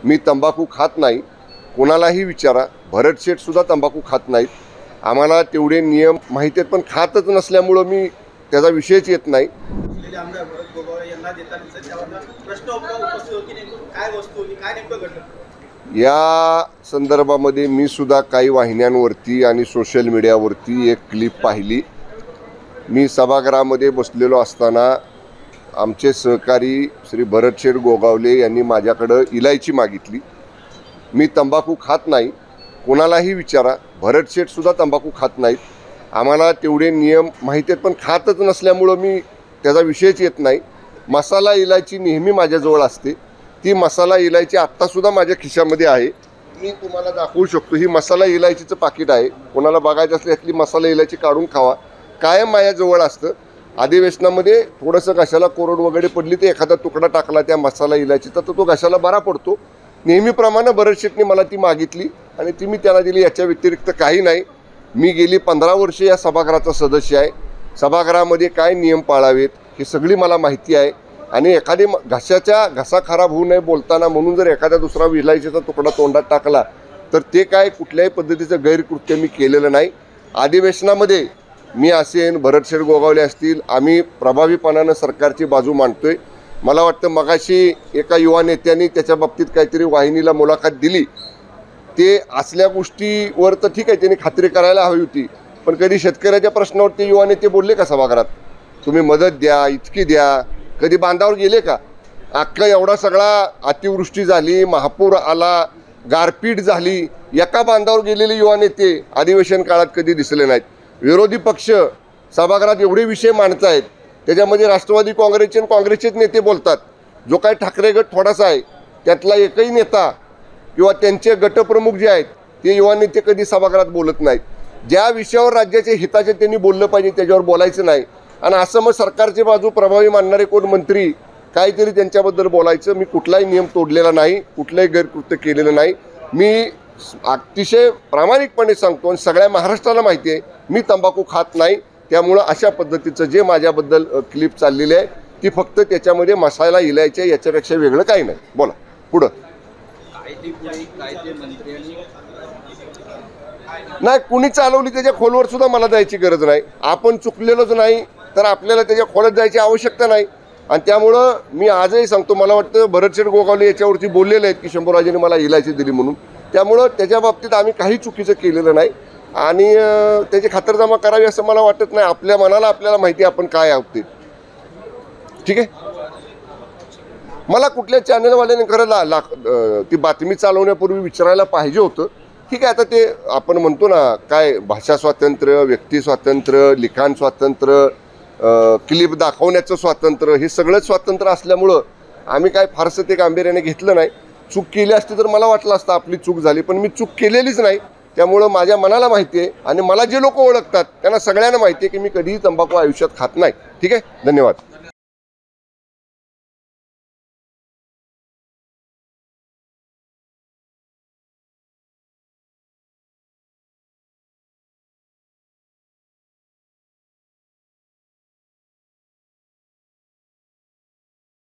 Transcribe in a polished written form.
मी तंबाखू खात नाही, कोणालाही विचारा. भरत शेठसुद्धा तंबाखू खात नाहीत. आम्हाला तेवढे नियम माहिती आहेत, पण खातच नसल्यामुळं मी त्याचा विषयच येत नाही. आमदार भरत गोगावले यांना देताना त्यावर प्रश्न उपस्थित होती, नेमकं काय वस्तू होती, काय नेमकं घडलं या संदर्भामध्ये मी सुद्धा काही वाहिन्यांवरती आणि सोशल मीडियावरती एक क्लिप पाहिली. मी सभागृहामध्ये बसलेलो असताना आमचे सहकारी श्री भरत शेठ गोगावले यांनी माझ्याकडं इलायची मागितली. मी तंबाखू खात नाही, कोणालाही विचारा. भरत शेठसुद्धा तंबाखू खात नाहीत. आम्हाला तेवढे नियम माहिती आहेत, पण खातच नसल्यामुळं मी त्याचा विषयच येत नाही. मसाला इलायची नेहमी माझ्याजवळ असते. ती मसाला इलायची आत्तासुद्धा माझ्या खिशामध्ये आहे. मी तुम्हाला दाखवू शकतो. ही मसाला इलायचीचं पाकिट आहे. कोणाला बघायचं असलं यातली मसाला इलायची काढून खावा. कायम माझ्याजवळ असतं. अधिवेशनामध्ये थोडंसं घशाला कोरड वगैरे पडली तर एखादा तुकडा टाकला त्या मसाला इलायचीचा तर तो घशाला बरा पडतो. नेहमीप्रमाणे भरत शेठने मला ती मागितली आणि ती मी त्यांना दिली. याच्या व्यतिरिक्त काही नाही. मी गेली 15 वर्षे या सभागृहाचा सदस्य आहे. सभागृहामध्ये काय नियम पाळावेत हे सगळी मला माहिती आहे. आणि एखादी घसा खराब होऊ नये बोलताना म्हणून जर एखादा दुसरा इलायचीचा तुकडा तोंडात टाकला तर ते काय कुठल्याही पद्धतीचं गैरकृत्य मी केलेलं नाही. अधिवेशनामध्ये मी असेन, भरत शेठ गोगावले असतील, आम्ही प्रभावीपणानं सरकारची बाजू मांडतोय. मला वाटतं मगाशी एका युवा नेत्यांनी त्याच्या बाबतीत काहीतरी वाहिनीला मुलाखत दिली. ते असल्या गोष्टीवर तर ठीक आहे, त्यांनी खात्री करायला हवी होती. पण कधी शेतकऱ्याच्या प्रश्नावरती युवा नेते बोलले का सभागृहात? तुम्ही मदत द्या, इतकी द्या. कधी बांधावर गेले का? अख्खा एवढा सगळा अतिवृष्टी झाली, महापूर आला, गारपीट झाली, एका बांधावर गेलेले युवा नेते अधिवेशन काळात कधी दिसले नाहीत. विरोधी पक्ष सभागृहात एवढे विषय मांडत आहेत, त्याच्यामध्ये राष्ट्रवादी काँग्रेसचे आणि काँग्रेसचेच नेते बोलतात. जो काही ठाकरे गट थोडासा आहे त्यातला एकही नेता किंवा त्यांचे गटप्रमुख जे आहेत ते युवा नेते कधी सभागृहात बोलत नाहीत. ज्या विषयावर राज्याचे हिताचे त्यांनी बोललं पाहिजे त्याच्यावर बोलायचं नाही. आणि असं मग सरकारची बाजू प्रभावी मानणारे कोण मंत्री काहीतरी त्यांच्याबद्दल बोलायचं. मी कुठलाही नियम तोडलेला नाही, कुठलंही गैरकृत्य केलेलं नाही. मी अतिशय प्रामाणिकपणे सांगतो आणि सगळ्या महाराष्ट्राला माहिती आहे मी तंबाखू खात नाही. त्यामुळं अशा पद्धतीचं जे माझ्याबद्दल क्लिप चाललेली आहे ती फक्त त्याच्यामध्ये मसाला इलायचे, याच्यापेक्षा वेगळं काही नाही. बोला पुढं. नाही, कुणी चालवली त्याच्या खोलवर सुद्धा मला जायची गरज नाही. आपण चुकलेलोच नाही तर आपल्याला त्याच्या खोलात जायची आवश्यकता नाही. आणि त्यामुळं मी आजही सांगतो, मला वाटतं भरत शेठ गोगावले याच्यावरती बोललेले आहेत की शंभूराजेने मला इलायची दिली म्हणून. त्यामुळं त्याच्या बाबतीत आम्ही काही चुकीचं केलेलं नाही आणि त्याची खातरजमा करावी असं मला वाटत नाही. आपल्या मनाला आपल्याला माहिती आहे आपण काय आहोत ते. ठीक आहे. मला कुठल्या चॅनलवाल्याने खरं ती बातमी चालवण्यापूर्वी विचारायला पाहिजे होतं. ठीक आहे, आता ते आपण म्हणतो ना काय भाषा स्वातंत्र्य, व्यक्ती स्वातंत्र्य, लिखाण स्वातंत्र्य, क्लिप दाखवण्याचं स्वातंत्र्य, हे सगळंच स्वातंत्र्य असल्यामुळं आम्ही काय फारसं ते गांभीर्याने घेतलं नाही. चूक केली असती तर मला वाटलं असतं आपली चूक झाली, पण मी चूक केलेलीच नाही. त्यामुळं माझ्या मनाला माहिती आहे आणि मला जे लोक ओळखतात त्यांना सगळ्यांना माहिती आहे की मी कधीही तंबाखू आयुष्यात खात नाही. ठीक आहे, धन्यवाद.